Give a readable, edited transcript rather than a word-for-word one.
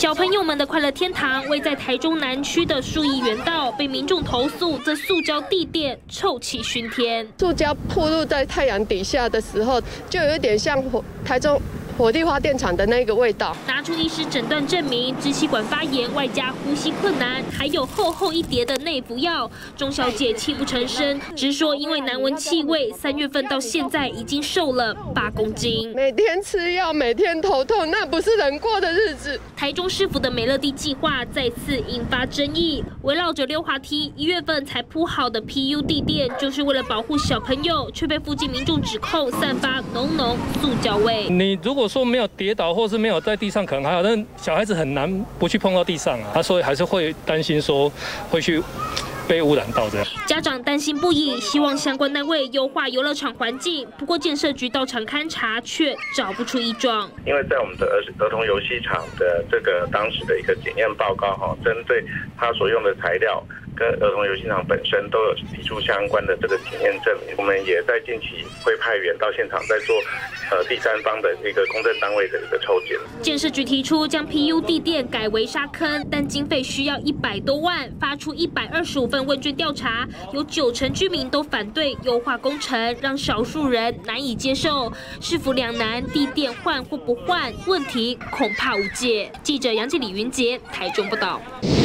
小朋友们的快乐天堂位在台中南区的树艺园道，被民众投诉这塑胶地垫臭气熏天。 塑胶暴露在太阳底下的时候，就有点像台中火力发电厂的那个味道。 拿出医师诊断证明，支气管发炎，外加呼吸困难，还有厚厚一叠的内服药。钟小姐泣不成声，直说因为难闻气味，3月份到现在已经瘦了8公斤。 每天吃药，每天头痛，那不是人过的日子。 台中市府的美乐地计划再次引发争议，围绕着溜滑梯1月份才铺好的 PU 地垫，就是为了保护小朋友，却被附近民众指控散发浓浓塑胶味。 你如果说没有跌倒，或是没有在地上，可能还好，但小孩子很难不去碰到地上啊，所以还是会担心说会去被污染到这样。 家长担心不已，希望相关单位优化游乐场环境。不过建设局到场勘查，却找不出异状。 因为在我们的儿童游戏场的这个当时的一个检验报告针对它所用的材料跟儿童游戏场本身都有提出相关的这个检验证明。我们也在近期会派员到现场，在做第三方的一个公证单位的一个抽检。 建设局提出将 PU 地垫改为沙坑，但经费需要100多万，发出125份问卷调查，有90%居民都反对优化工程，让少数人难以接受。市府两难，地垫换或不换，问题恐怕无解。记者杨继李云杰台中报道。